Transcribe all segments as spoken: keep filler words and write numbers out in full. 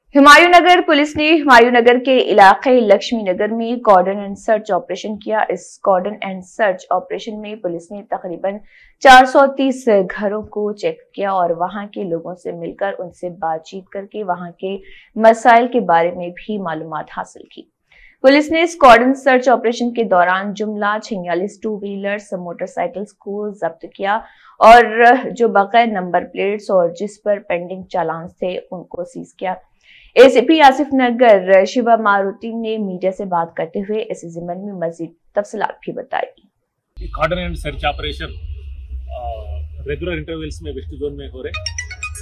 हुमायूं नगर police ने हुमायूं नगर के इलाके लक्ष्मी नगर में कॉर्डन एंड सर्च ऑपरेशन किया। इस कॉर्डन एंड सर्च ऑपरेशन में पुलिस ने तकरीबन चार सौ तीस घरों को चेक किया और वहां के लोगों से मिलकर उनसे बातचीत करके वहां के मसाइल के बारे में भी मालूमात हासिल की। पुलिस ने इस कॉर्डन सर्च ऑपरेशन के दौरान जुमला छियालीस टू व्हीलर्स मोटरसाइकिल्स को जब्त किया और जो बगैर नंबर प्लेट्स और जिस पर पेंडिंग चालान थे उनको सीज किया। एसीपी आसिफ नगर शिवा मारुति ने मीडिया से बात करते हुए इस जिम्मन में मजीद तफसीलात भी बताई। Cordon and search operation regular intervals में वेस्ट जोन में हो रहे,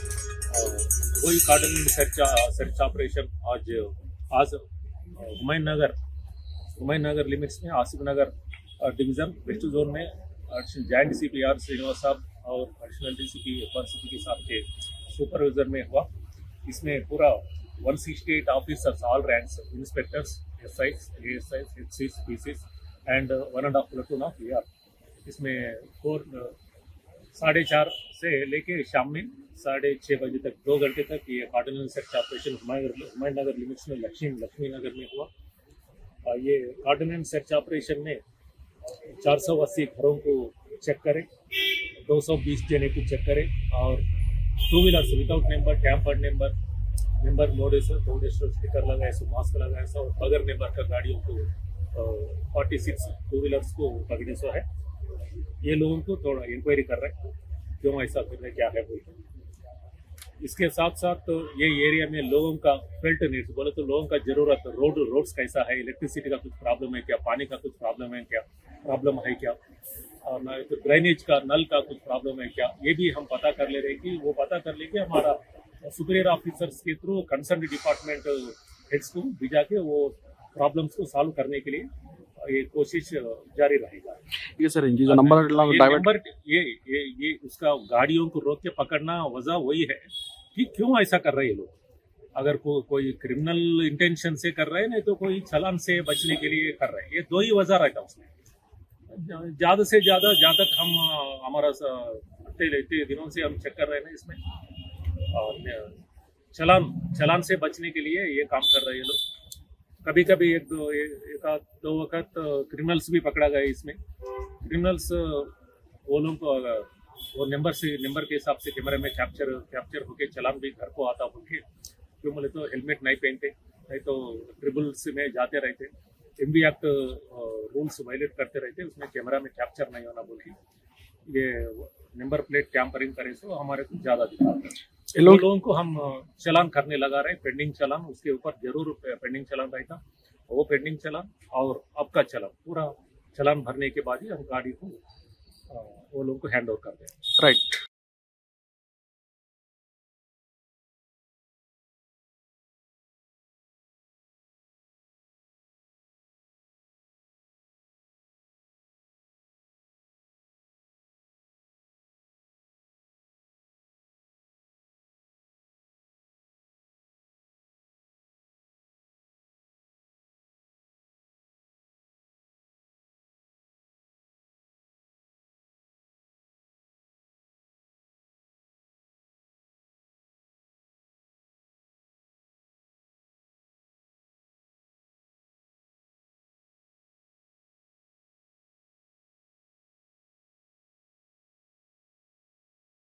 वही cordon and search search operation आज आज हुमायूं नगर हुमायूं नगर लिमिट्स में Asif Nagar division west zone में जॉइंट डीसीपी आर श्रीनिवास साहब और एडिशनल डीसीपी एफ के साथ के सुपरविजन में हुआ। इसमें पूरा one hundred sixty-eight officers, all ranks, inspectors, S Is, A S Is, H Cs, P Cs, and uh, one and a half platoon of A R. इसमें फोर साढ़े चार से लेके शाम में साढ़े छः बजे तक दो घंटे तक ये cordon and search operation Humayun Nagar limits में लक्ष्मी लक्ष्मी नगर में हुआ। ये कॉर्डन एंड सर्च ऑपरेशन में चार सौ अस्सी घरों को चेक करें, दो सौ बीस जने को चेक करें और two wheelers without number, tampered number number मोड़े से थोड़े स्टिकर लगाए सो मास्क लगाए सो और बगैर नंबर का गाड़ियों को फोर्टी सिक्स टू व्हीलर्स को पकड़े सो है। ये लोगों को थोड़ा इंक्वायरी कर रहे हैं क्यों ऐसा कर रहे, क्या है बोलते। इसके साथ साथ तो ये एरिया में लोगों का फिल्ट नीड्स बोले तो लोगों का जरूरत, रोड रोड्स कैसा है, इलेक्ट्रिसिटी का कुछ प्रॉब्लम है क्या, पानी का कुछ प्रॉब्लम है क्या प्रॉब्लम है क्या और तो ड्रेनेज का नल का कुछ प्रॉब्लम है क्या, ये भी हम पता कर ले रहे कि वो पता कर ले कि हमारा सुपीरियर ऑफिसर्स के थ्रू कंसर्न डिपार्टमेंट हेड्स को भिजा के वो प्रॉब्लम्स को सॉल्व करने के लिए ये कोशिश जारी रहेगा। ये सर इनकी जो नंबर नंबर ये ये ये उसका गाड़ियों को रोक के पकड़ना वजह वही है कि क्यों ऐसा कर रहे हैं लोग। अगर को, कोई क्रिमिनल इंटेंशन से कर रहे हैं नहीं तो कोई चालान से बचने के लिए कर रहे हैं, ये दो ही वजह रहता है उसमें। ज्यादा से ज्यादा जहाँ तक हम हमारा इतने दिनों से हम चेक कर रहे हैं इसमें और चलान चलान से बचने के लिए ये काम कर रहे हैं लोग। कभी कभी एक दो एक आध दो वक्त क्रिमिनल्स भी पकड़ा गया इसमें। क्रिमिनल्स वो लोग को वो नंबर से नंबर के हिसाब से कैमरे में कैप्चर कैप्चर होके चलान भी घर को आता होके, क्यों बोले तो हेलमेट नहीं पहनते, नहीं तो ट्रिबल्स में जाते रहते, एमबी एक्ट रूल्स वायलेट करते रहते, उसमें कैमरा में कैप्चर नहीं होना बोल के ये नंबर प्लेट टैम्परिंग करे तो हमारे को ज्यादा दिखाता है। लोग, लोगों को हम चलान करने लगा रहे, पेंडिंग चलान उसके ऊपर जरूर पेंडिंग चलान रहता, वो पेंडिंग चलान और अब का चलान पूरा चलान भरने के बाद ही हम गाड़ी को वो लोगों को हैंड ओवर कर दें। राइट।